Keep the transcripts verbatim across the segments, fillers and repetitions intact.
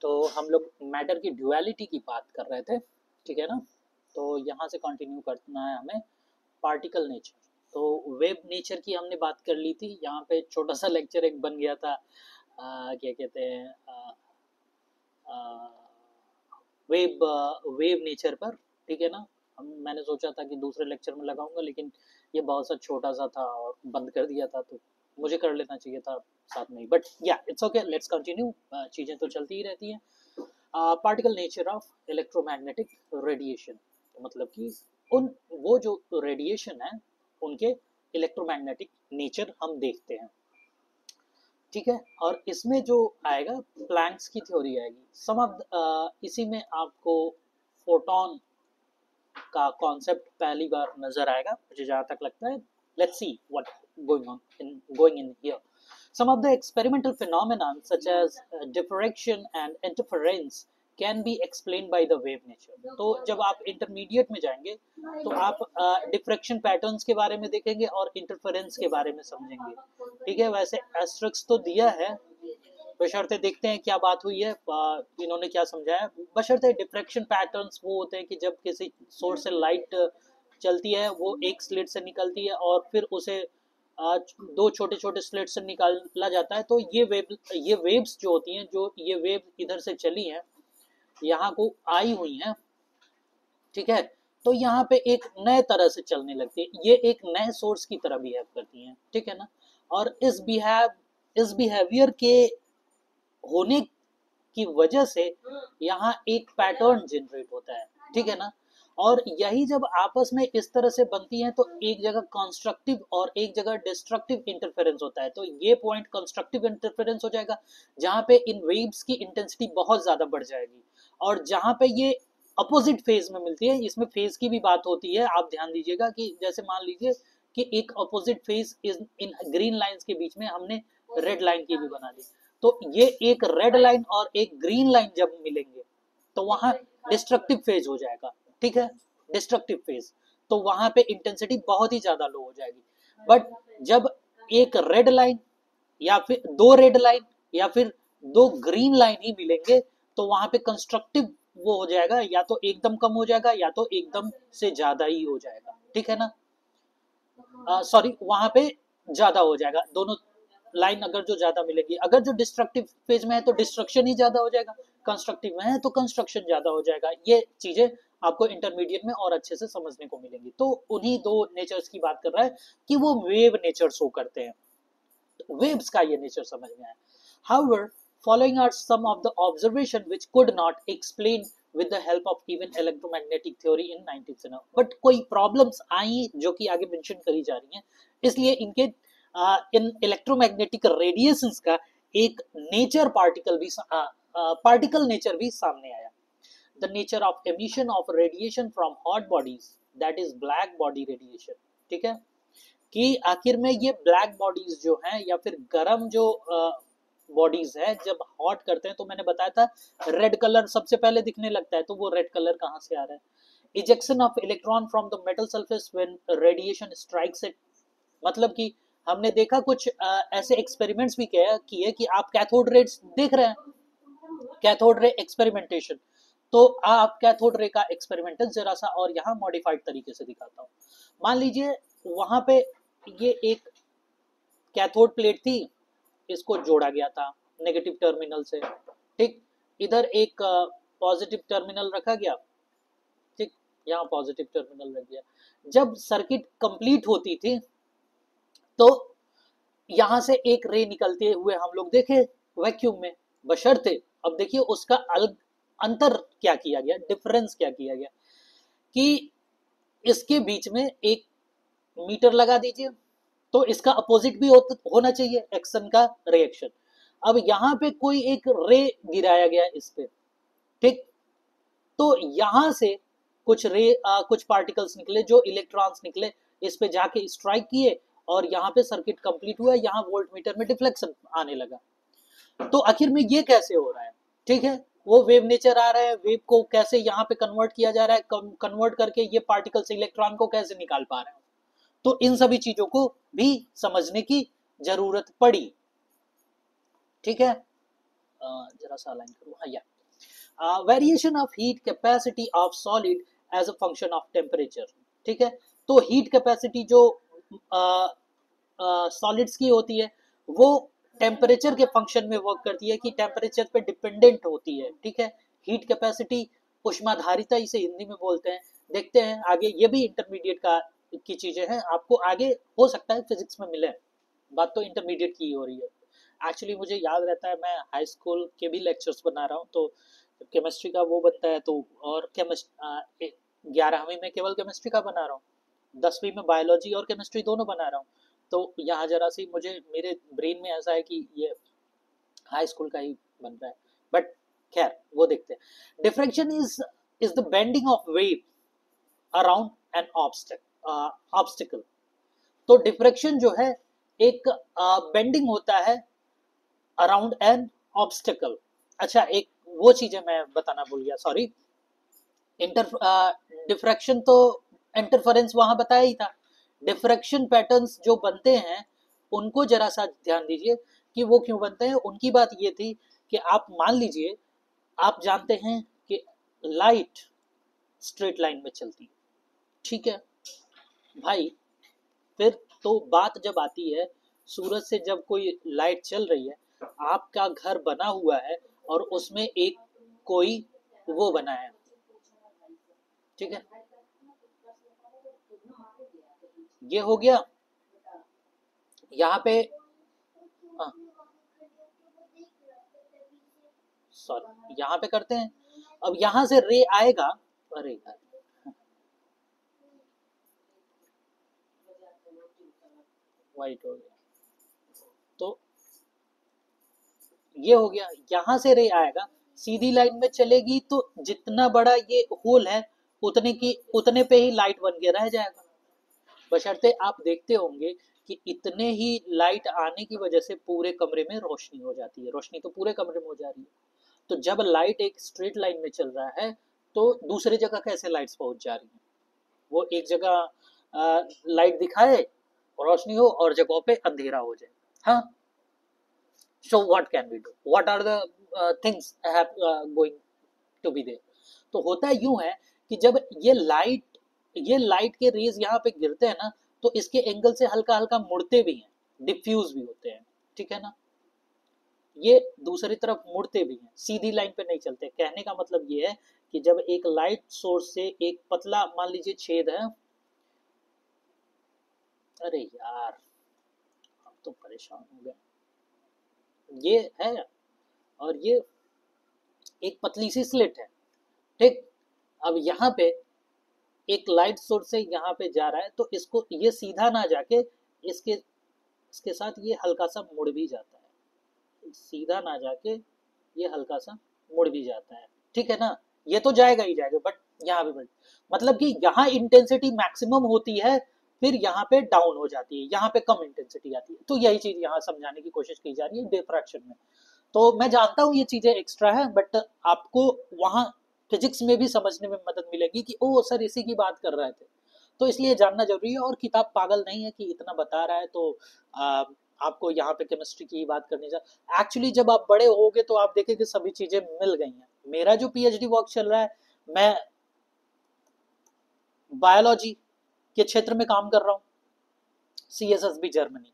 तो हम लोग मैटर की ड्युअलिटी की बात कर रहे थे, ठीक है ना। तो यहाँ से कंटिन्यू करना है हमें पार्टिकल नेचर। तो वेव नेचर की हमने बात कर ली थी, यहाँ पे छोटा सा लेक्चर एक बन गया था, आ, क्या कहते हैं, आ, आ, वेव वेव नेचर पर, ठीक है ना। हम मैंने सोचा था कि दूसरे लेक्चर में लगाऊंगा, लेकिन ये बहुत सा छोटा सा था और बंद कर दिया था, तो मुझे कर लेना चाहिए था साथ में ही, बट या इट्स ओके, लेट्स कंटिन्यू। चीज़ें तो चलती ही रहती हैं। Particle nature of electromagnetic radiation, मतलब कि उन वो जो रेडिएशन है उनके इलेक्ट्रोमैग्नेटिक नेचर हम देखते हैं, ठीक है। और इसमें जो आएगा प्लैंक्स की थ्योरी आएगी, सम ऑफ इसी में आपको फोटोन का कॉन्सेप्ट पहली बार नजर आएगा, मुझे जहां तक लगता है। Let's see what going on in going in here. Some of the experimental phenomena such as uh, diffraction and interference can be explained by the wave nature. तो जब आप इंटरमीडिएट में जाएंगे तो आप डिफ्रैक्शन uh, पैटर्न्स के बारे में देखेंगे और इंटरफेरेंस के बारे में समझेंगे, ठीक है। वैसे एस्ट्रिक्स तो दिया है, बशर्ते देखते हैं क्या बात हुई है, uh, इन्होंने क्या समझाया। बशर्ते डिफ्रैक्शन पैटर्न्स वो होते हैं कि जब किसी सोर्स से लाइट चलती है, वो एक स्लिट से निकलती है और फिर उसे दो छोटे छोटे स्लिट से निकाला जाता है। तो ये वेव ये वेव्स जो होती हैं, जो ये वेव इधर से चली हैं, यहाँ को आई हुई हैं, ठीक है। तो यहाँ पे एक नए तरह से चलने लगती है, ये एक नए सोर्स की तरह बिहेव करती हैं, ठीक है ना। और इस बिहेव इस बिहेवियर के होने की वजह से यहाँ एक पैटर्न जनरेट होता है, ठीक है ना। और यही जब आपस में इस तरह से बनती हैं तो एक जगह कंस्ट्रक्टिव और एक जगह डिस्ट्रक्टिव इंटरफेरेंस होता है। तो ये पॉइंट कंस्ट्रक्टिव इंटरफेरेंस हो जाएगा, जहाँ पे इन वेव्स की इंटेंसिटी बहुत ज़्यादा बढ़ जाएगी। और जहाँ पे ये अपोजिट फेज में मिलती है, इसमें फेज की भी बात होती है, आप ध्यान दीजिएगा कि जैसे मान लीजिए कि एक opposite phase is in green lines के बीच में हमने रेड लाइन की भी बना दी, तो ये एक रेड लाइन और एक ग्रीन लाइन जब मिलेंगे तो वहां डिस्ट्रक्टिव फेज हो जाएगा, ठीक है, डिस्ट्रक्टिव फेज। तो वहां पे इंटेंसिटी बहुत ही ज्यादा लो हो जाएगी। बट जब एक रेड लाइन या फिर दो रेड लाइन या फिर दो ग्रीन लाइन ही मिलेंगे तो वहां पे कंस्ट्रक्टिव वो हो जाएगा, या तो एकदम कम हो जाएगा या तो एकदम से ज्यादा ही हो जाएगा, ठीक है ना। सॉरी, वहां पे ज्यादा हो जाएगा, दोनों लाइन अगर जो ज्यादा मिलेगी। अगर जो डिस्ट्रक्टिव फेज में है तो डिस्ट्रक्शन ही ज्यादा हो जाएगा, कंस्ट्रक्टिव में है तो कंस्ट्रक्शन ज्यादा हो जाएगा। ये चीजें आपको इंटरमीडिएट में और अच्छे से समझने को मिलेंगी। तो उन्हीं दो नेचर्स की बात कर रहा है कि वो वेव नेचर शो करते हैं, तो वेव्स का ये नेचर समझ में आया। However, following are some of the observation which could not explain with the help of even electromagnetic theory in nineteen century, but कोई प्रॉब्लम्स आई जो कि आगे मेंशन करी जा रही हैं, इसलिए इनके आ, इन इलेक्ट्रोमैग्नेटिक रेडिएशंस का एक नेचर पार्टिकल भी पार्टिकल नेचर भी सामने आया। The nature of emission of radiation from hot bodies, that is black body radiation, ठीक है। कि आखिर में ये ब्लैक बॉडीज जो हैं या फिर गर्म जो बॉडीज है, जब हॉट करते हैं तो मैंने बताया था रेड कलर सबसे पहले दिखने लगता है, तो वो रेड कलर कहाँ से आ रहा है। Ejection of electron from the metal surface when radiation strikes it, मतलब कि हमने देखा कुछ आ, ऐसे एक्सपेरिमेंट्स भी किया किए कि आप कैथोड रेज देख रहे हैं, कैथोड रे एक्सपेरिमेंटेशन। तो आप कैथोड रे का एक्सपेरिमेंटल जरा सा और यहाँ मॉडिफाइड तरीके से दिखाता हूँ। मान लीजिए वहां पे ये एक कैथोड प्लेट थी, इसको जोड़ा गया था नेगेटिव टर्मिनल से, ठीक। इधर एक पॉजिटिव टर्मिनल रखा गया, ठीक, यहाँ पॉजिटिव टर्मिनल रख गया। जब सर्किट कंप्लीट होती थी तो यहां से एक रे निकलते हुए हम लोग देखे वैक्यूम में, बशर्ते अब देखिए उसका अलग अंतर क्या किया गया, डिफरेंस क्या किया गया कि इसके बीच में एक मीटर लगा दीजिए, तो इसका अपोजिट भी हो, होना चाहिए एक्शन का रिएक्शन। अब यहाँ पे कोई एक रे गिराया गया इस पे, ठीक। तो यहां से कुछ रे आ, कुछ पार्टिकल्स निकले जो इलेक्ट्रॉन्स निकले, इस पे जाके स्ट्राइक किए और यहाँ पे सर्किट कंप्लीट हुआ, यहाँ वोल्ट मीटर में डिफ्लेक्शन आने लगा। तो आखिर में ये कैसे हो रहा है, ठीक है। वो वेव नेचर आ रहा है, वेव को कैसे यहाँ पे कन्वर्ट किया जा रहा है, कन्वर्ट करके ये पार्टिकल्स इलेक्ट्रॉन को कैसे निकाल पा रहे हैं। तो इन सभी चीजों को भी समझने की जरूरत पड़ी, ठीक है। जरा सा अलाइन करूं, हाँ, या variation of heat capacity of solid as a function of temperature, ठीक है। तो हीट कैपेसिटी जो सॉलिड्स uh, uh, की होती है वो टेम्परेचर के फंक्शन में वर्क करती है, कि टेम्परेचर पे डिपेंडेंट होती है, ठीक है। हीट कैपेसिटी उष्माधारिता इसे हिंदी में बोलते हैं। देखते हैं आगे, ये भी इंटरमीडिएट का की चीजें हैं, आपको आगे हो सकता है फिजिक्स में मिले। बात तो इंटरमीडिएट की हो रही है। एक्चुअली मुझे याद रहता है, मैं हाई स्कूल के भी लेक्चर्स बना रहा हूँ, तो केमिस्ट्री का वो बनता है, तो और केमिस्ट्री ग्यारहवीं में केवल केमिस्ट्री का बना रहा हूँ, दसवीं में बायोलॉजी और केमिस्ट्री दोनों बना रहा हूँ। तो यहाँ जरा सी मुझे मेरे ब्रेन में ऐसा है कि ये हाई स्कूल का ही बन रहा है, बट खैर वो देखते हैं। Diffraction is is the bending of wave around an obstacle. तो डिफ्रैक्शन जो है एक बेंडिंग uh, होता है अराउंड एन ऑब्स्टिकल। अच्छा, एक वो चीजें मैं बताना भूल गया, सॉरी। इंटर डिफ्रैक्शन तो इंटरफेरेंस वहां बताया ही था। डिफ्रैक्शन पैटर्न्स जो बनते हैं उनको जरा सा ध्यान दीजिए कि वो क्यों बनते हैं। उनकी बात ये थी कि आप मान लीजिए, आप जानते हैं कि लाइट स्ट्रेट लाइन में चलती है, ठीक है भाई। फिर तो बात जब आती है, सूरज से जब कोई लाइट चल रही है, आपका घर बना हुआ है और उसमें एक कोई वो बना है, ठीक है। ये हो गया यहाँ पे, सॉरी यहाँ पे करते हैं। अब यहाँ से रे आएगा, अरे यार वाइट हो गया, तो ये हो गया। यहाँ से रे आएगा, सीधी लाइन में चलेगी, तो जितना बड़ा ये होल है उतने की उतने पे ही लाइट बन के रह जाएगा। बशर्ते आप देखते होंगे कि इतने ही लाइट आने की वजह से पूरे कमरे में रोशनी हो जाती है, रोशनी तो पूरे कमरे में हो जा रही है। तो जब लाइट एक स्ट्रेट लाइन में चल रहा है तो दूसरी जगह कैसे लाइट्स पहुंच जा रही हैं? वो एक जगह लाइट दिखाए रोशनी हो और जगहों पे अंधेरा हो जाए। हाँ, so what can we do, what are the things going to be there. तो होता यूं है कि जब ये लाइट ये लाइट के रेज यहाँ पे गिरते हैं ना, तो इसके एंगल से हल्का हल्का मुड़ते भी हैं, डिफ्यूज भी होते हैं, ठीक है ना। ये दूसरी तरफ मुड़ते भी हैं, सीधी लाइन पे नहीं चलते। कहने का मतलब ये है कि जब एक लाइट सोर्स से एक पतला मान लीजिए छेद है, अरे यार हम तो परेशान हो गए, ये है और ये एक पतली सी स्लिट है, ठीक। अब यहाँ पे एक लाइट सोर्स से यहाँ पे जा रहा है, तो इसको ये सीधा ना जाके इसके इसके साथ ये हल्का सा मुड़ भी जाता है, सीधा ना जाके ये हल्का सा मुड़ भी जाता है, ठीक है ना। ये तो जाएगा ही जाएगा, बट यहाँ भी मतलब कि यहाँ इंटेंसिटी मैक्सिमम होती है, फिर यहाँ पे डाउन हो जाती है, यहाँ पे कम इंटेंसिटी आती है। तो यही चीज यहाँ समझाने की कोशिश की जा रही है डिफ्रैक्शन में। तो मैं जानता हूँ ये चीजें एक्स्ट्रा है, बट आपको वहां फिजिक्स में भी समझने में मदद मिलेगी कि ओ सर इसी की बात कर रहे थे, तो इसलिए जानना जरूरी है। और किताब पागल नहीं है कि इतना बता रहा है तो आ, आपको यहाँ पे केमिस्ट्री की बात करनी चाहिए। एक्चुअली जब आप बड़े होगे तो आप देखेंगे सभी चीजें मिल गई हैं। मेरा जो पीएचडी वर्क चल रहा है, मैं बायोलॉजी के क्षेत्र में काम कर रहा हूँ, सीएसएसबी जर्मनी,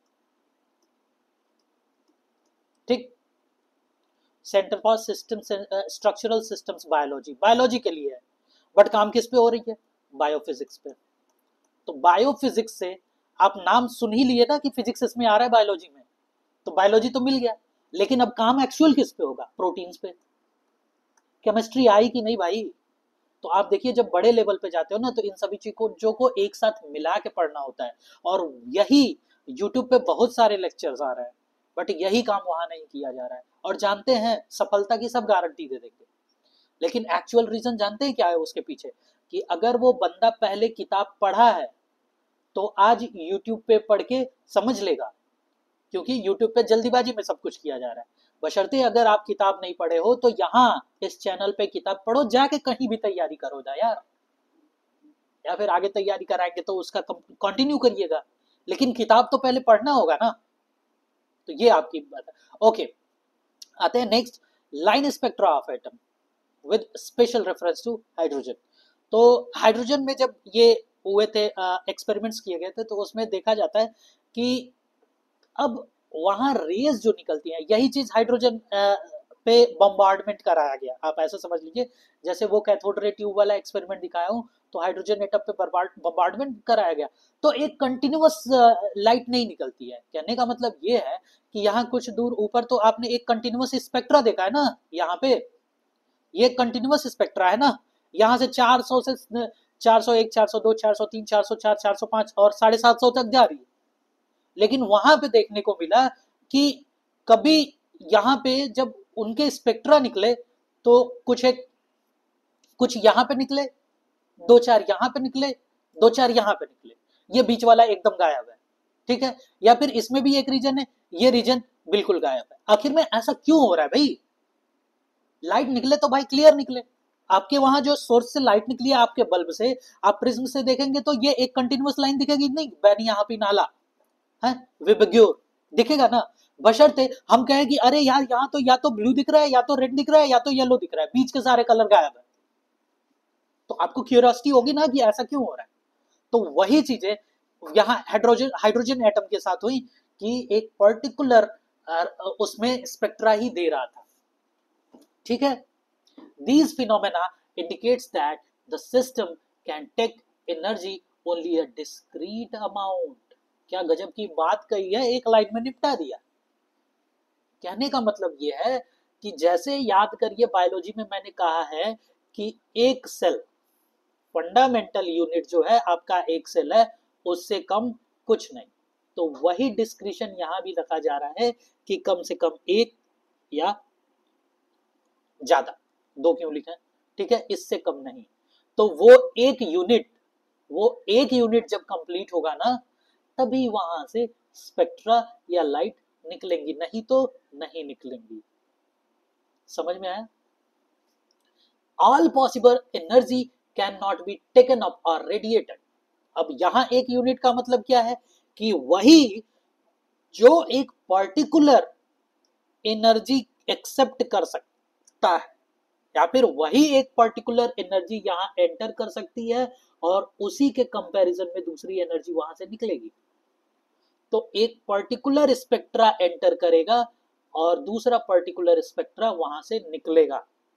ठीक। Centre for system structural systems biology, biology के लिए है, बट काम किस पे हो रही है? बायोफिजिक्स पे। तो बायोफिजिक्स से आप नाम सुन ही लिए ना कि फिजिक्स इसमें आ रहा है बायोलॉजी में, तो बायोलॉजी तो मिल गया, लेकिन अब काम एक्चुअल किस पे होगा? प्रोटीन्स पे। केमिस्ट्री आई कि नहीं भाई? तो आप देखिए जब बड़े लेवल पे जाते हो ना, तो इन सभी चीजों को एक साथ मिला के पढ़ना होता है। और यही यूट्यूब पे बहुत सारे लेक्चर्स आ रहे हैं, बट यही काम वहां नहीं किया जा रहा है। और जानते हैं सफलता की सब गारंटी दे देंगे, लेकिन एक्चुअल रीजन जानते हैं क्या है उसके पीछे? कि अगर वो बंदा पहले किताब पढ़ा है तो आज यूट्यूब पे पढ़ के समझ लेगा, क्योंकि यूट्यूब पे जल्दीबाजी में सब कुछ किया जा रहा है। बशर्ते अगर आप किताब नहीं पढ़े हो तो यहाँ इस चैनल पे किताब पढ़ो, जाके कहीं भी तैयारी करो ना यार, या फिर आगे तैयारी कराएंगे तो उसका कंटिन्यू करिएगा, लेकिन किताब तो पहले पढ़ना होगा ना। तो ये आपकी बात है। ओके, आते हैं next, line spectra of atom. With special reference to hydrogen. तो हाइड्रोजन में जब ये हुए थे एक्सपेरिमेंट्स किए गए थे तो उसमें देखा जाता है कि अब वहां रेज जो निकलती हैं, यही चीज हाइड्रोजन पे बम्बार्डमेंट कराया गया। आप ऐसा समझ लीजिए जैसे वो कैथोड रे ट्यूब वाला एक्सपेरिमेंट दिखाया हूं, तो हाइड्रोजन एटम पे बम्बार्डमेंट कराया गया, तो एक कंटिन्यूअस लाइट नहीं निकलती है। कहने का मतलब ये है कि यहाँ कुछ दूर ऊपर तो आपने एक कंटिन्यूअस स्पेक्ट्रा देखा है ना, यहाँ पे ये कंटिन्यूअस स्पेक्ट्रा है ना, यहाँ से चार सौ से चार सौ एक, चार सौ दो, चार सौ तीन, चार सौ चार, चार सौ पाँच और साढ़े सात सौ तक जा रही है। लेकिन वहां पे देखने को मिला कि कभी यहाँ पे जब उनके स्पेक्ट्रा निकले तो कुछ एक कुछ यहाँ पे निकले, दो चार यहाँ पे निकले, दो चार यहाँ पे निकले, ये बीच वाला एकदम गायब है। ठीक है, या फिर इसमें भी एक रीजन है, ये रीजन बिल्कुल गायब है। आखिर में ऐसा क्यों हो रहा है भाई? लाइट निकले तो भाई क्लियर निकले। आपके वहां जो सोर्स से लाइट निकली है आपके बल्ब से, आप प्रिज्म से देखेंगे तो ये एक कंटिन्यूअस लाइन दिखेगी नहीं, बैनी यहाँ पे नाला है, विबग्योर दिखेगा ना। बशर्ते हम कहें कि अरे यार यहाँ तो या तो ब्लू दिख रहा है, या तो रेड दिख रहा है, या तो येलो दिख रहा है, बीच के सारे कलर गायब है, तो आपको क्यूरियोसिटी होगी ना कि ऐसा क्यों हो रहा है। तो वही चीजें यहाँ हाइड्रोजन हाइड्रोजन एटम के साथ हुई कि एक पर्टिकुलर उसमें स्पेक्ट्रा ही दे रहा था। ठीक है, these phenomena indicates that the system can take energy only a discrete amount। क्या गजब की बात कही है, एक लाइन में निपटा दिया। कहने का मतलब यह है कि जैसे याद करिए बायोलॉजी में मैंने कहा है कि एक सेल फंडामेंटल यूनिट जो है आपका एक सेल है, उससे कम कुछ नहीं। तो वही डिस्क्रिशन यहां भी रखा जा रहा है कि कम से कम एक या ज्यादा, दो क्यों लिखा है, ठीक है, इससे कम नहीं। तो वो एक यूनिट वो एक यूनिट जब कंप्लीट होगा ना, तभी वहां से स्पेक्ट्रा या लाइट निकलेंगी, नहीं तो नहीं निकलेंगी। समझ में आया? All possible energy can not be taken up और रेडिएटेड। अब यहां एक यूनिट का मतलब क्या है कि वही जो एक पर्टिकुलर एनर्जी एक्सेप्ट कर सकता है, या फिर वही एक पर्टिकुलर एनर्जी यहां एंटर कर सकती है और उसी के कंपैरिजन में दूसरी एनर्जी वहां से निकलेगी। तो एक पर्टिकुलर स्पेक्ट्रा एंटर करेगा और दूसरा पर्टिकुलर स्पेक्ट्रा वहां से निकलेगा,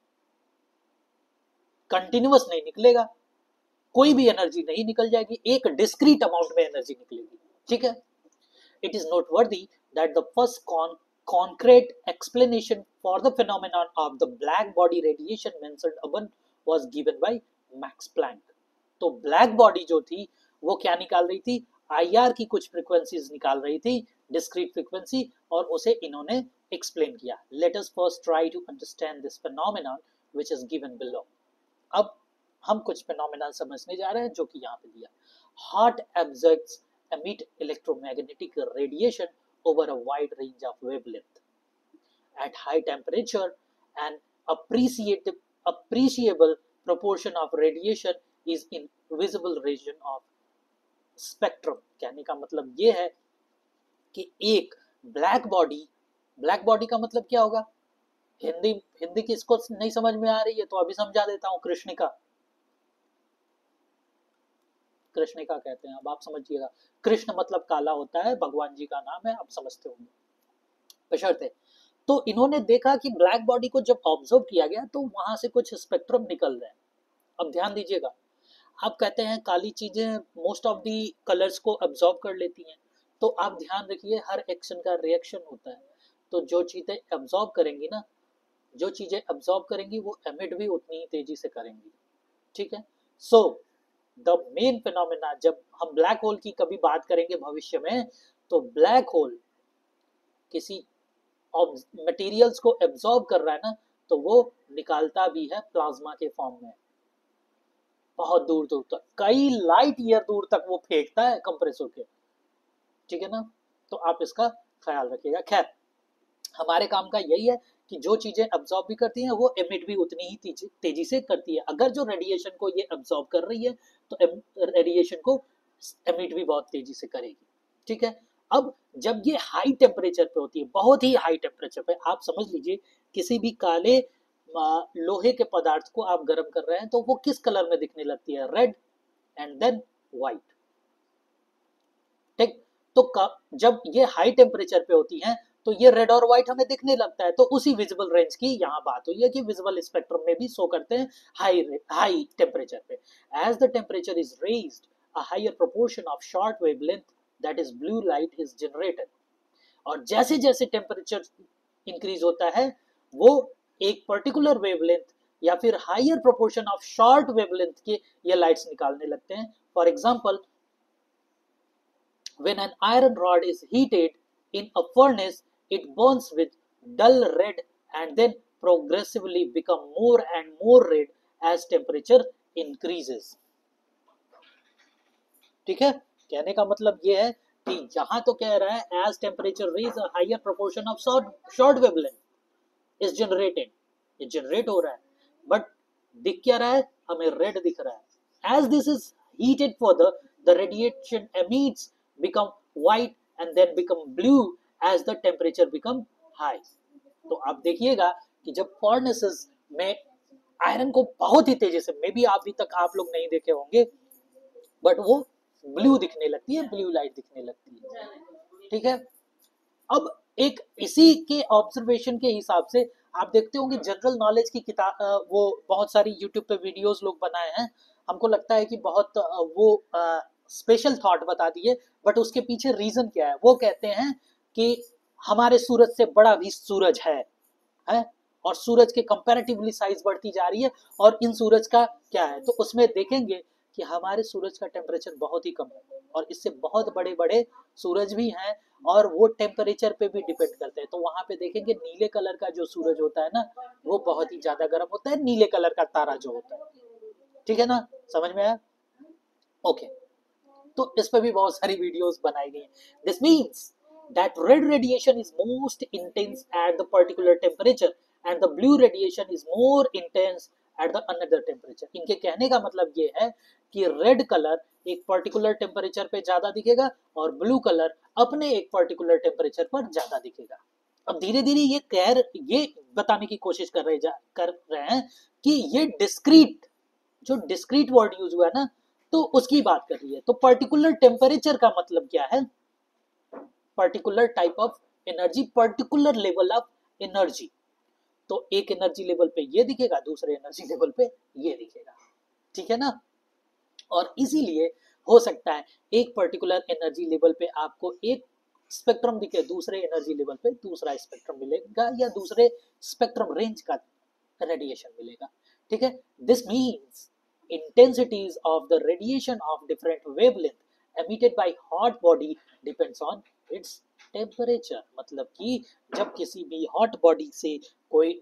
कंटिन्यूअस नहीं निकलेगा, कोई भी एनर्जी नहीं निकल जाएगी, एक डिस्क्रीट अमाउंट में एनर्जी निकलेगी। ठीक है, it is noteworthy that the first con concrete explanation for the phenomenon of the black body radiation mentioned above was given by Max Planck। तो ब्लैक बॉडी जो थी वो क्या निकाल रही थी, आईआर की कुछ फ्रीक्वेंसीज निकाल रही थी, डिस्क्रीट फ्रीक्वेंसी, और उसे इन्होंने एक्सप्लेन किया। Let us first try to understand this phenomenon which is given below। अब हम कुछ phenomenon समझने जा रहे हैं जो कि यहाँ पे दिया। Hot objects emit electromagnetic radiation over a wide range of wavelength at high temperature, an appreciable appreciable proportion of radiation is in visible region of spectrum। कहने का मतलब ये है कि एक ब्लैक बॉडी, ब्लैक बॉडी का मतलब क्या होगा, हिंदी हिंदी किसको नहीं समझ में आ रही है तो अभी समझा देता हूं, कृष्णिका, कृष्णिका कहते हैं, अब आप समझिएगा। कृष्ण मतलब काला होता है, भगवान जी का नाम है, आप समझते होंगे बशर्ते। तो इन्होंने देखा कि ब्लैक बॉडी को जब ऑब्जर्व किया गया तो वहां से कुछ स्पेक्ट्रम निकल रहे हैं। अब ध्यान दीजिएगा, आप कहते हैं काली चीजें मोस्ट ऑफ दी कलर्स को अब्जॉर्ब कर लेती हैं, तो आप ध्यान रखिए हर एक्शन का रिएक्शन होता है। तो जो चीजें अब्जॉर्ब करेंगी ना, जो चीजें अब्जॉर्ब करेंगी वो एमिट भी उतनी ही तेजी से करेंगी। ठीक है, सो द मेन फिनोमेना, जब हम ब्लैक होल की कभी बात करेंगे भविष्य में, तो ब्लैक होल किसी मटेरियल्स को एब्जॉर्ब कर रहा है ना, तो वो निकालता भी है प्लाज्मा के फॉर्म में, बहुत दूर दूर तक, कई लाइट ईयर दूर तक वो फेंकता है कंप्रेसर के। ठीक है ना, तो आप इसका ख्याल रखिएगा। खैर, हमारे काम का यही है कि जो चीजें अब्जॉर्ब भी करती हैं वो एमिट भी उतनी ही तेजी, तेजी से करती है। अगर जो रेडिएशन को ये अब्जॉर्ब कर रही है तो रेडिएशन को एमिट भी बहुत तेजी से करेगी। ठीक है, अब जब ये हाई टेम्परेचर पे होती है, बहुत ही हाई टेम्परेचर पे, आप समझ लीजिए किसी भी काले लोहे के पदार्थ को आप गर्म कर रहे हैं तो वो किस कलर में दिखने लगती है, रेड एंड देन व्हाइट। ठीक, तो जब ये हाई टेम्परेचर पे होती हैं तो ये रेड और व्हाइट हमें दिखने लगता है। तो उसी विजिबल रेंज की यहाँ बात हुई है कि विजिबल स्पेक्ट्रम में भी शो करते हैं हाई हाई टेम्परेचर पे। As the temperature is raised a higher proportion of short wavelength that is blue light is generated. और जैसे जैसे टेम्परेचर इंक्रीज होता है वो एक पर्टिकुलर वेवलेंथ या फिर higher proportion of short wavelength के ये लाइट्स निकालने लगते हैं। For example, when an iron rod is heated in a furnace, it burns with dull red and then progressively become more and more red as temperature increases। ठीक है, कहने का मतलब ये है कि यहां तो कह रहा है as temperature raise a higher proportion of short short wavelength is generated, ये जनरेट हो रहा है, बट दिख क्या रहा है, हमें रेड दिख रहा है। as this is heated further, the radiation emits become white and then become blue as the temperature become high। तो आप देखिएगा कि जब फर्नेसेस में आयरन को बहुत ही तेजी से, मे बी अभी तक आप लोग नहीं देखे होंगे, बट वो ब्लू दिखने लगती है, ब्लू लाइट दिखने लगती है। ठीक है, अब एक इसी के ऑब्जर्वेशन के हिसाब से आप देखते होंगे जनरल नॉलेज की किताब, वो बहुत सारी यूट्यूब पे वीडियोस लोग बनाए हैं, हमको लगता है कि बहुत वो स्पेशल थॉट बता दिए, बट उसके पीछे रीजन क्या है। वो कहते हैं कि हमारे सूरज से बड़ा भी सूरज है, है और सूरज के कंपैरेटिवली साइज बढ़ती जा रही है, और इन सूरज का क्या है, तो उसमें देखेंगे कि हमारे सूरज का टेम्परेचर बहुत ही कम है और इससे बहुत बड़े बड़े सूरज भी हैं और वो टेम्परेचर पे भी डिपेंड करते हैं। तो वहां पे देखेंगे नीले कलर का जो सूरज होता है ना, वो बहुत ही ज्यादा गर्म होता है, नीले कलर का तारा जो होता है। ठीक है ना, समझ में आया? ओके, तो इस पे भी बहुत सारी वीडियोस बनाई गई हैं। This means that red radiation is most intense at the particular temperature and the blue radiation is more intense at the another temperature। इनके कहने का मतलब ये है कि रेड कलर एक पर्टिकुलर टेम्परेचर पे ज्यादा दिखेगा और ब्लू कलर अपने एक पर्टिकुलर टेम्परेचर पर ज्यादा दिखेगा। अब धीरे धीरे ये कह ये बताने की कोशिश कर रहे कर रहे हैं कि ये डिस्क्रीट, जो डिस्क्रीट वर्ड यूज हुआ है ना, तो उसकी बात कर रही है। तो पर्टिकुलर टेम्परेचर का मतलब क्या है, particular type of energy, particular level of energy. तो एक एनर्जी लेवल पे ये दिखेगा, दूसरे एनर्जी लेवल पे ये दिखेगा। ठीक है ना, और इसीलिए हो सकता है एक पर्टिकुलर एनर्जी लेवल पे आपको एक स्पेक्ट्रम दिखे, दूसरे एनर्जी लेवल पे दूसरा स्पेक्ट्रम मिलेगा या दूसरे स्पेक्ट्रम रेंज का रेडिएशन मिलेगा। ठीक है, this means intensities of the radiation of different wavelength emitted by hot body depends on its temperature। मतलब कि जब किसी भी हॉट बॉडी से कोई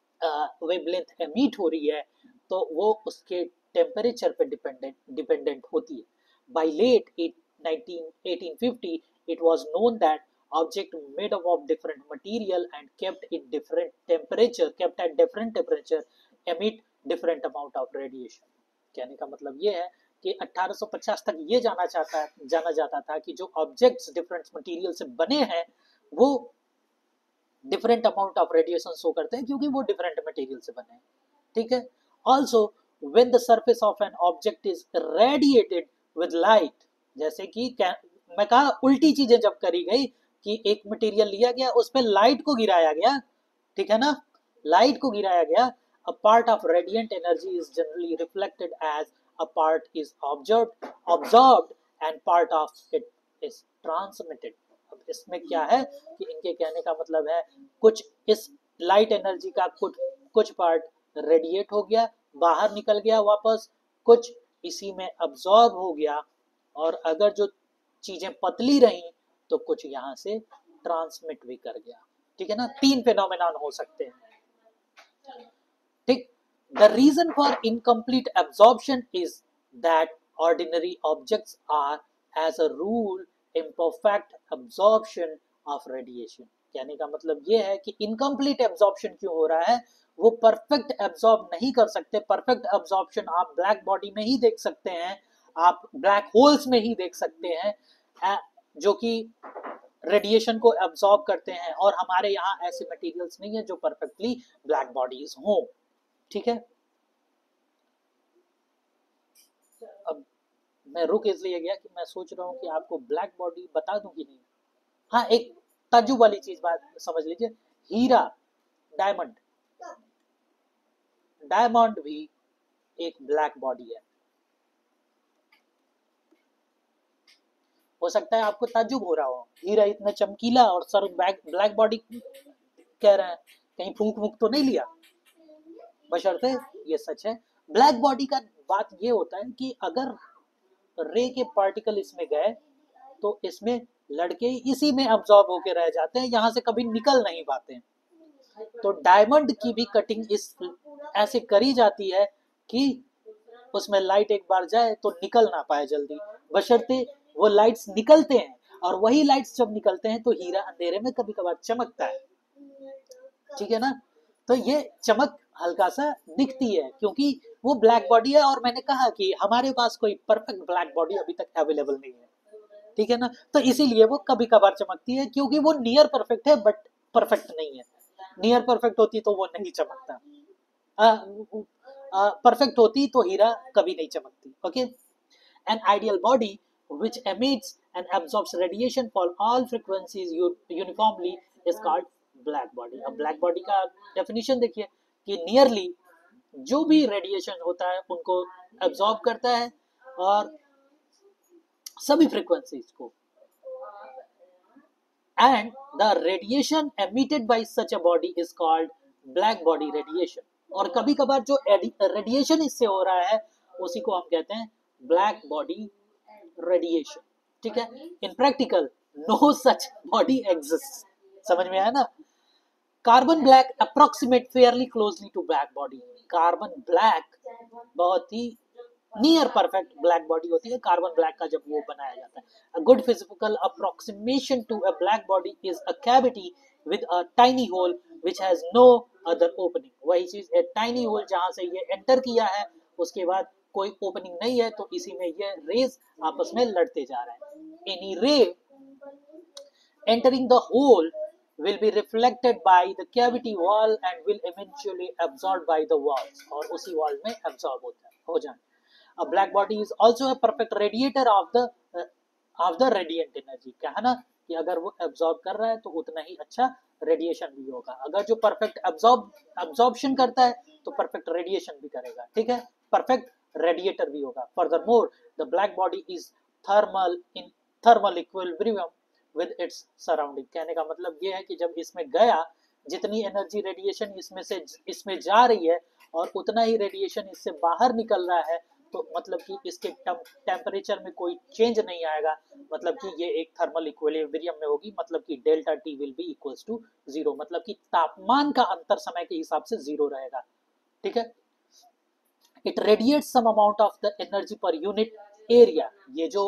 वेवलेंथ एमिट हो रही है तो वो उसके टेम्परेचर पे डिपेंडेंट डिपेंडेंट होती है। By late eighteen fifty it was known that object made up of different material and kept in different temperature kept at different temperature emit different amount of radiation। कहने का मतलब ये है कि अठारह सौ पचास तक ये जाना चाहता है जाना जाता था कि जो ऑब्जेक्ट्स डिफरेंट मटेरियल से बने हैं वो different amount of radiation show करते हैं क्योंकि वो डिफरेंट मटेरियल से बने हैं। ठीक है, also when the surface of an object is radiated with light, जैसे कि मैं कहा उल्टी चीजें जब करी गई कि एक मटेरियल लिया गया उस पर लाइट को गिराया गया, ठीक है ना, लाइट को गिराया गया, a part of radiant energy is generally reflected as a part is observed absorbed and part of it is transmitted। अब इसमें क्या है कि इनके कहने का मतलब है कुछ इस लाइट एनर्जी का कुछ कुछ पार्ट रेडिएट हो गया, बाहर निकल गया वापस, कुछ इसी में अब्सॉर्ब हो गया, और अगर जो चीजें पतली रही तो कुछ यहाँ से ट्रांसमिट भी कर गया। ठीक है ना, तीन फेनोमेनन हो सकते हैं। ठीक, the reason for incomplete absorption is that ordinary objects are as a rule imperfect absorption of radiation। कहने का मतलब ये है कि incomplete absorption क्यों हो रहा है, वो परफेक्ट एब्जॉर्ब नहीं कर सकते। परफेक्ट एब्जॉर्प्शन आप ब्लैक बॉडी में ही देख सकते हैं, आप ब्लैक होल्स में ही देख सकते हैं जो कि रेडिएशन को एब्जॉर्ब करते हैं, और हमारे यहाँ ऐसे मटेरियल्स नहीं है जो परफेक्टली ब्लैक बॉडीज हों। ठीक है, अब मैं रुक इसलिए गया कि मैं सोच रहा हूँ कि आपको ब्लैक बॉडी बता दूं कि नहीं। हाँ, एक ताज्जुब वाली चीज बात समझ लीजिए, हीरा, डायमंड, डायमंड भी एक ब्लैक बॉडी है। हो सकता है आपको ताज्जुब हो रहा हो, हीरा इतना चमकीला और सर ब्लैक ब्लैक बॉडी कह रहे हैं, कहीं फूंक फूंक तो नहीं लिया? बशर्ते ये सच है। ब्लैक बॉडी का बात ये होता है कि अगर रे के पार्टिकल इसमें गए तो इसमें लड़के इसी में अब्सॉर्ब होके रह जाते हैं, यहाँ से कभी निकल नहीं पाते हैं। तो डायमंड की भी कटिंग इस ऐसे करी जाती है कि उसमें लाइट एक बार जाए तो निकल ना पाए जल्दी, बशर्ते वो लाइट्स निकलते हैं, और वही लाइट्स जब निकलते हैं तो हीरा अंधेरे में कभी कभार चमकता है, ठीक है ना। तो ये चमक हल्का सा दिखती है क्योंकि वो ब्लैक बॉडी है, और मैंने कहा कि हमारे पास कोई परफेक्ट ब्लैक बॉडी अभी तक अवेलेबल नहीं है, ठीक है ना। तो इसीलिए वो कभी कभार चमकती है, क्योंकि वो नियर परफेक्ट है बट परफेक्ट नहीं है। नियर परफेक्ट होती तो वो नहीं चमकता, परफेक्ट होती तो हीरा कभी नहीं चमकती। Okay, an ideal body which emits and absorbs radiation for all frequencies uniformly is called black body। अब black body का definition देखिए कि nearly जो भी रेडिएशन होता है उनको एब्जॉर्ब करता है और सभी फ्रीक्वेंसीज को, and the radiation emitted by such a body is called black body radiation। और कभी कभार जो रेडिएशन इससे हो रहा है उसी को हम कहते हैं ब्लैक बॉडी रेडिएशन, ठीक है। In practical no such body exist, समझ में आया ना। Carbon black approximate fairly closely to black body. Carbon black बहुत ही नियर परफेक्ट ब्लैक बॉडी होती है कार्बन ब्लैक का जब वो बनाया जाता है। A good physical approximation to a black body is a cavity with a tiny hole which has no other opening. वही चीज, ए टाइनी होल जहां से ये एंटर किया है उसके बाद कोई ओपनिंग नहीं है, तो इसी में ये रेज आपस में लड़ते जा रहे हैं। एनी रे entering the hole will be reflected by the cavity wall and will eventually absorbed by the walls, और उसी wall में absorb होता है हो जाए। A black body is also a perfect radiator of the uh, of the radiant energy। क्या है ना कि अगर वो absorb कर रहा है तो उतना ही अच्छा रेडिएशन भी होगा। अगर जो परफेक्ट absorb absorption करता है तो परफेक्ट रेडिएशन भी करेगा, ठीक है, परफेक्ट रेडिएटर भी होगा। Furthermore, the black body is thermal in thermal equilibrium with its surrounding। कहने का मतलब ये है कि जब इसमें गया, जितनी एनर्जी रेडिएशन इसमें से इसमें जा रही है और उतना ही रेडिएशन इससे बाहर निकल रहा है, तो मतलब कि इसके टेम्परेचर में कोई चेंज नहीं आएगा, मतलब कि ये एक थर्मल इक्विलिब्रियम में होगी, मतलब कि delta T will be equals to zero, मतलब कि तापमान का अंतर समय के हिसाब से जीरो रहेगा, ठीक है। It radiates some amount of the energy per unit area. ये जो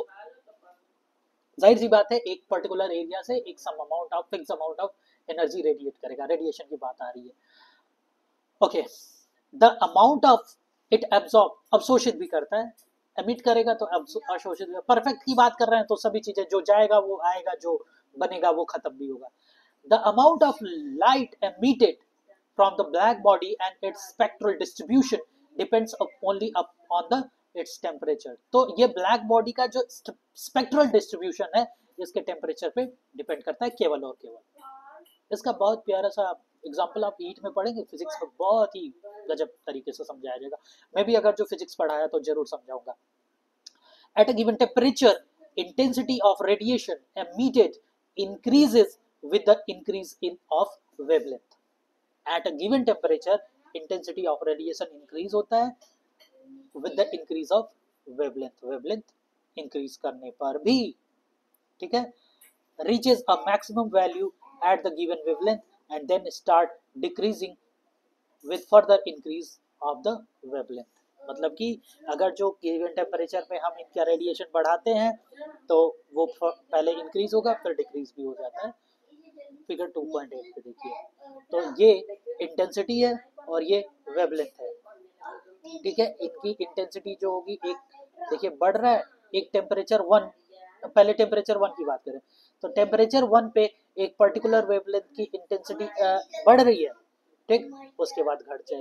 जाहिर सी बात है एक पर्टिकुलर एरिया से एक some amount of fix amount of energy radiate करेगा, रेडिएशन की बात आ रही है। Okay, the amount of it absorb, अवशोषित भी करता है, एमिट करेगा तो अवशोषित। परफेक्ट की बात कर रहे हैं तो सभी चीजें जो जाएगा वो आएगा, जो बनेगा वो खत्म भी होगा। The amount of light emitted from the black body and its spectral distribution depends only on the its temperature. तो ये ब्लैक बॉडी का जो स्पेक्ट्रल डिस्ट्रीब्यूशन है इसके टेम्परेचर पे डिपेंड करता है केवल और केवल। इसका बहुत प्यारा सा एग्जांपल आप ईट में पढ़ेंगे, फिजिक्स में बहुत ही गजब तरीके से समझाया जाएगा। मैं भी अगर जो फिजिक्स पढ़ाया तो जरूर समझाऊंगा। At a given temperature intensity of radiation emitted increases with the increase in of wavelength। At a given temperature intensity of radiation increase होता है with the increase of wavelength। wavelength increase करने पर भी, ठीक है, reaches a maximum value at the given wavelength and then start decreasing with further increase of the wavelength। मतलब कि अगर जो गिवन टेम्परेचर पे हम इनका रेडिएशन बढ़ाते हैं तो वो पहले इंक्रीज होगा फिर डिक्रीज भी हो जाता है। फिगर टू पॉइंट एट पे देखिए, तो ये इंटेंसिटी है और ये वेवलेंथ है, ठीक है। इनकी इंटेंसिटी जो होगी, एक देखिए बढ़ रहा है, एक टेम्परेचर वन, पहले टेम्परेचर वन की बात करें तो टेम्परेचर वन पे एक पर्टिकुलर वेवलेंथ की इंटेंसिटी बढ़ रही है, ठीक, उसके बाद घट जाएगी।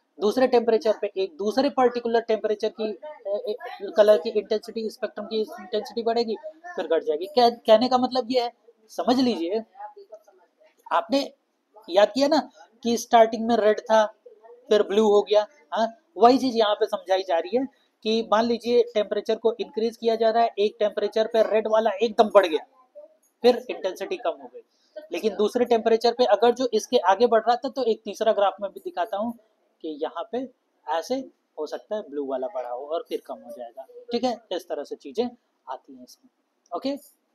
दूसरे टेम्परेचर पे एक दूसरे पर्टिकुलर टेम्परेचर की कलर की इंटेंसिटी, स्पेक्ट्रम की इंटेंसिटी बढ़ेगी, फिर घट जाएगी। कह, कहने का मतलब ये है, समझ लीजिए, आपने याद किया ना कि स्टार्टिंग में रेड था फिर ब्लू हो गया। हाँ, वही चीज यहाँ पे समझाई जा रही है कि मान लीजिए टेम्परेचर को इंक्रीज किया जा रहा है, एक टेम्परेचर पे रेड वाला एकदम बढ़ गया, फिर इंटेंसिटी कम हो गई। लेकिन दूसरे टेम्परेचर पे अगर जो इसके आगे बढ़ रहा था, तो एक तीसरा ग्राफ में भी दिखाता हूँ कि यहाँ पे ऐसे हो सकता है ब्लू वाला बढ़ा हो और फिर कम हो जाएगा। ठीक है, इस तरह से चीजें आती हैं इसमें। Okay,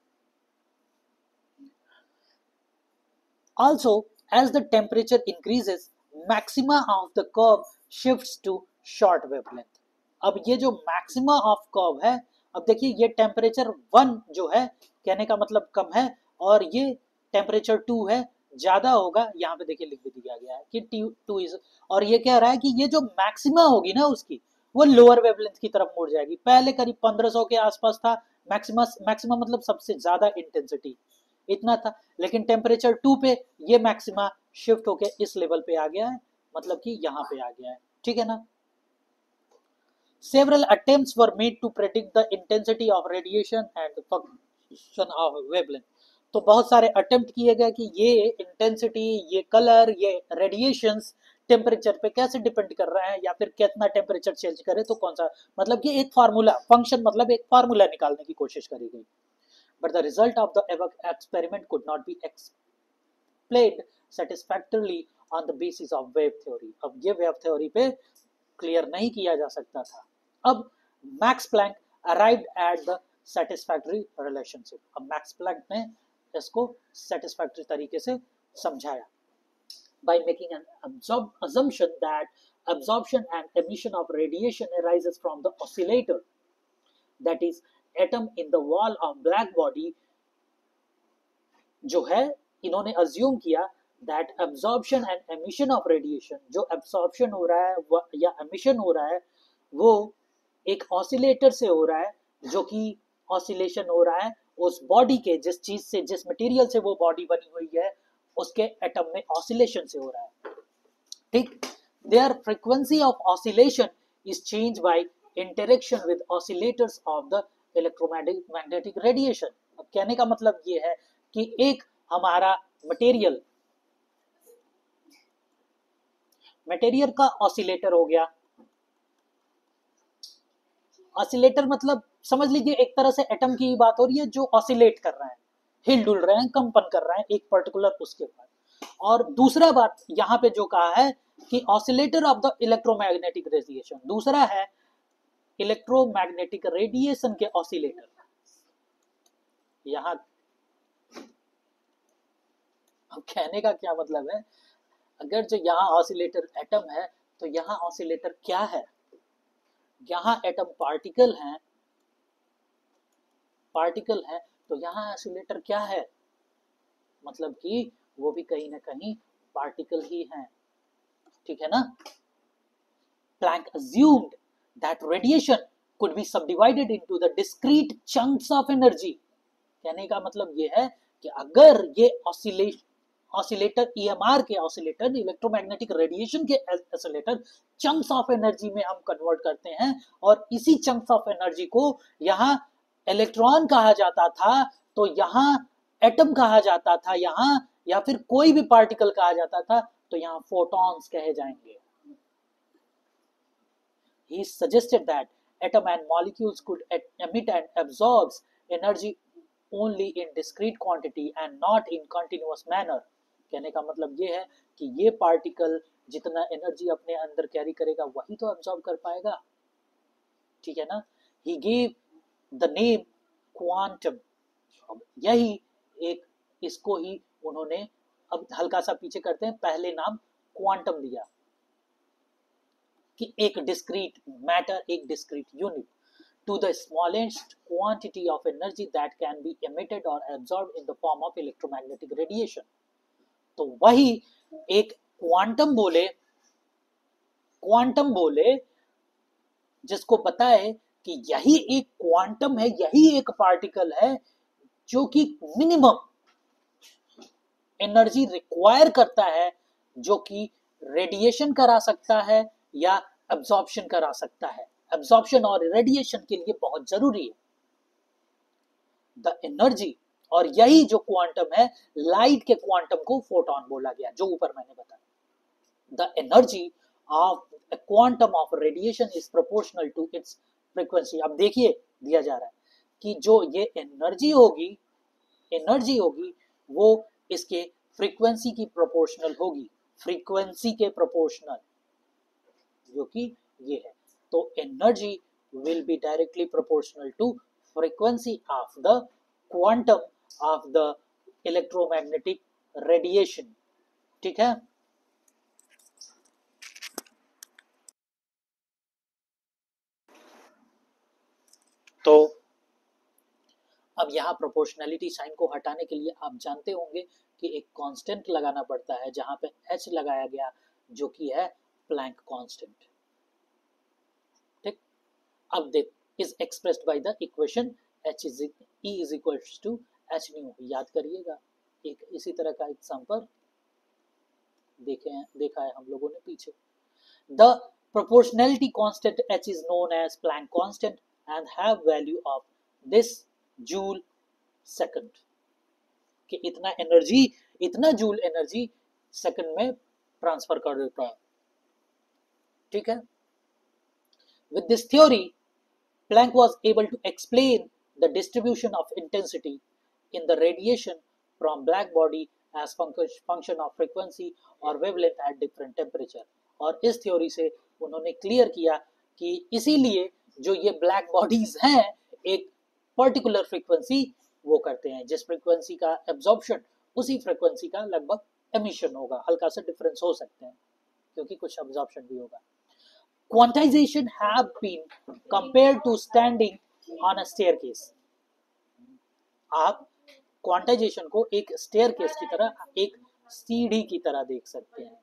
also as the temperature increases, maxima of the curve shifts to short wavelength। अब ये जो मैक्सिमा ऑफ कर्व है, अब देखिए ये टेम्परेचर वन जो है, कहने का मतलब कम है, और ये टेम्परेचर टू है, ज्यादा होगा। यहाँ पे देखिए लिख भी दिया गया है कि टू इज, और ये कह रहा है कि ये जो मैक्सिमा होगी ना उसकी, वो लोअर वेवलेंथ की तरफ मुड़ जाएगी। पहले करीब पंद्रह सौ के आसपास था मैक्सिमा, मैक्सिमा मतलब सबसे ज्यादा इंटेंसिटी इतना था, लेकिन टेम्परेचर टू पे ये मैक्सिमा शिफ्ट होके इस लेवल पे आ गया है, मतलब कि यहाँ पे आ गया है। ठीक है ना। Several attempts were made to predict the intensity of radiation and function of wavelength। तो बहुत सारे अटेम्प्ट किए गए कि ये इंटेंसिटी, ये कलर, ये रेडिएशंस टेम्परेचर पे कैसे डिपेंड कर रहा है, या फिर कितना टेम्परेचर चेंज करे तो कौन सा, मतलब कि एक फार्मूला, फंक्शन मतलब एक फार्मूला निकालने की कोशिश करी गई। But the result of the experiment could not be explained satisfactorily on the basis of wave theory। अब ये वेव थ्योरी पे क्लियर नहीं किया जा सकता था। अब Max Planck arrived at the satisfactory relationship. अब मैक्स प्लैंक ने इसको सेटिस्फैक्टरी तरीके से समझाया by making an assumption that absorption and emission of radiation arises from the oscillator, that is atom in the wall of black body। जो है इन्होंने assume किया that absorption and emission of radiation, जो absorption हो रहा है या emission हो रहा है, वो एक ऑसिलेटर से हो रहा है, जो कि ऑसिलेशन हो रहा है उस बॉडी के, जिस चीज से, जिस मटेरियल से वो बॉडी बनी हुई है, उसके एटम में ऑसिलेशन से हो रहा है। ठीक, their frequency of oscillation is changed by interaction with oscillators of the electromagnetic radiation। अब कहने का मतलब ये है कि एक हमारा मटेरियल मटेरियल का ऑसिलेटर हो गया। ऑसिलेटर मतलब समझ लीजिए एक तरह से एटम की बात हो रही है, जो ऑसिलेट कर रहे हैं, हिल डुल रहे हैं, कंपन कर रहे हैं एक पर्टिकुलर उसके बाद। और दूसरा बात यहाँ पे जो कहा है कि oscillator of the electromagnetic radiation, दूसरा है इलेक्ट्रोमैग्नेटिक रेडिएशन के ऑसिलेटर। यहाँ कहने का क्या मतलब है, अगर जो यहाँ ऑसिलेटर एटम है, तो यहाँ ऑसिलेटर क्या है, यहाँ एटम पार्टिकल हैं, पार्टिकल है, तो यहाँ ऑसिलेटर क्या है, मतलब कि वो भी कहीं ना कहीं पार्टिकल ही हैं। ठीक है ना। Planck assumed that radiation could be subdivided into the discrete chunks of energy। कहने का मतलब ये है कि अगर ये ऑसिलेशन ऑसिलेटर ईएमआर के ऑसिलेटर, इलेक्ट्रोमैग्नेटिक रेडिएशन के ऑसिलेटर चंक्स ऑफ एनर्जी में हम कन्वर्ट करते हैं, और इसी चंक्स ऑफ एनर्जी को यहाँ इलेक्ट्रॉन कहा जाता था, तो यहाँ एटम कहा जाता था यहाँ, या फिर कोई भी पार्टिकल कहा जाता था, तो यहाँ फोटॉन्स कहे जाएंगे। He suggested that atom and molecules could emit and absorb energy only in discrete quantity and not in continuous manner। कहने का मतलब ये है कि ये पार्टिकल जितना एनर्जी अपने अंदर कैरी करेगा वही तो एब्जॉर्ब कर पाएगा। ठीक है ना। He gave the name quantum। यही एक, इसको ही उन्होंने, अब हल्का सा पीछे करते हैं, पहले नाम क्वांटम दिया कि एक डिस्क्रीट मैटर, एक discrete unit, to the smallest quantity of energy that can be emitted or absorbed in the form of electromagnetic radiation। तो वही एक क्वांटम बोले, क्वांटम बोले जिसको बताए कि यही एक क्वांटम है, यही एक पार्टिकल है जो कि मिनिमम एनर्जी रिक्वायर करता है, जो कि रेडिएशन करा सकता है या एब्जॉर्प्शन करा सकता है। एब्जॉर्प्शन और रेडिएशन के लिए बहुत जरूरी है द एनर्जी, और यही जो क्वांटम है, लाइट के क्वांटम को फोटोन बोला गया, जो ऊपर मैंने बताया। The energy of a quantum of radiation is proportional to its frequency। अब देखिए दिया जा रहा है कि जो ये एनर्जी होगी, एनर्जी होगी वो इसके फ्रीक्वेंसी की प्रोपोर्शनल होगी, फ्रीक्वेंसी के प्रोपोर्शनल, जो कि ये है। तो energy will be directly proportional to frequency of the quantum of the electromagnetic radiation. ठीक है। तो अब यहाँ प्रोपोर्शनैलिटी साइन को हटाने के लिए आप जानते होंगे कि एक कांस्टेंट लगाना पड़ता है, जहां पे h लगाया गया, जो कि है प्लैंक कांस्टेंट। ठीक। अब देख, is expressed by the equation h is e is equals to h nu. याद करिएगा, एक इसी तरह का एग्जांपल देखे हैं, देखा है हम लोगों ने पीछे। The proportionality constant h is known as Planck constant and have value of this joule second, कि इतना एनर्जी, इतना जूल एनर्जी सेकंड में ट्रांसफर कर देता है। ठीक है। With this theory, Planck was able to explain the distribution of intensity in the radiation from black body as function of frequency or wavelength at different temperature। और इस theory से उन्होंने क्लियर किया कि इसीलिए जो ये ब्लैक बॉडीज हैं, एक पर्टिकुलर फ्रीक्वेंसी वो करते हैं, जिस फ्रीक्वेंसी का एब्जॉर्प्शन उसी फ्रीक्वेंसी का लगभग एमिशन होगा। हल्का सा डिफरेंस हो सकते हैं क्योंकि कुछ एब्जॉर्प्शन भी होगा। Quantisation have been compared to standing on a staircase. आप क्वांटाइजेशन को एक स्टेयरकेस की तरह, एक सीढ़ी की तरह देख सकते हैं,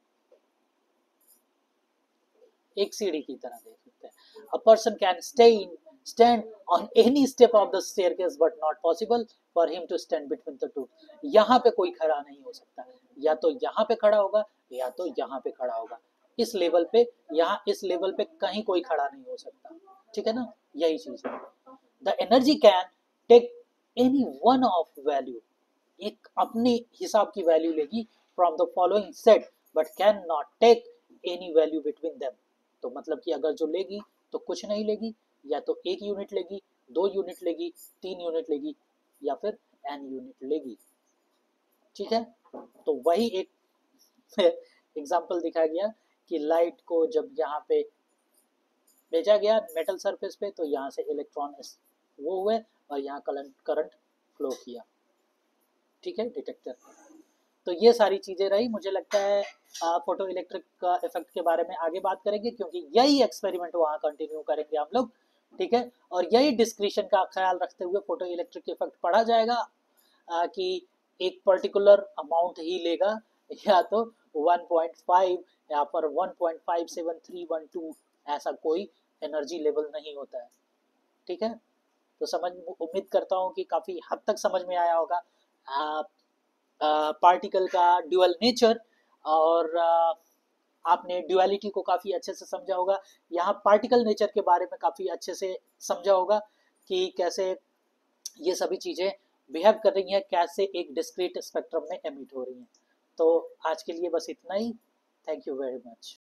एक सीढ़ी की तरह देख सकते हैं। A person can stay in, stand on any step of the staircase but not possible for him to stand between the two। यहाँ पे कोई खड़ा नहीं हो सकता, या तो यहाँ पे खड़ा होगा या तो यहाँ पे खड़ा होगा। इस लेवल पे, यहाँ इस लेवल पे कहीं कोई खड़ा नहीं हो सकता। ठीक है ना, यही चीज है। The energy can take any one of value, एक अपने हिसाब की वैल्यू लेगी from the following set but can not take any value between them। तो मतलब कि अगर जो लेगी तो कुछ नहीं लेगी, या तो एक यूनिट लेगी, दो यूनिट लेगी, तीन यूनिट लेगी, या फिर एन यूनिट लेगी। ठीक है। तो वही एक एग्जांपल दिखाया गया कि लाइट को जब यहाँ पे भेजा गया मेटल सरफेस पे, तो यहाँ से इलेक्ट्रॉन वो हुए और यहाँ करंट करंट फ्लो किया। ठीक है, डिटेक्टर। तो ये सारी चीजें रही। मुझे लगता है फोटो इलेक्ट्रिक का इफेक्ट के बारे में आगे बात करेंगे, क्योंकि यही एक्सपेरिमेंट वहाँ कंटिन्यू करेंगे हम लोग। ठीक है। और यही डिस्क्रिशन का ख्याल रखते हुए फोटो इलेक्ट्रिक इफेक्ट पढ़ा जाएगा आ, कि एक पर्टिकुलर अमाउंट ही लेगा, या तो वन पॉइंट फाइव या पर one point five seven three one two, ऐसा कोई एनर्जी लेवल नहीं होता है। ठीक है। तो समझ, उम्मीद करता हूँ कि काफी हद तक समझ में आया होगा पार्टिकल uh, का ड्यूअल नेचर, और uh, आपने ड्यूअलिटी को काफ़ी अच्छे से समझा होगा। यहाँ पार्टिकल नेचर के बारे में काफ़ी अच्छे से समझा होगा कि कैसे ये सभी चीज़ें बिहेव कर रही हैं, कैसे एक डिस्क्रीट स्पेक्ट्रम में एमिट हो रही हैं। तो आज के लिए बस इतना ही। Thank you very much.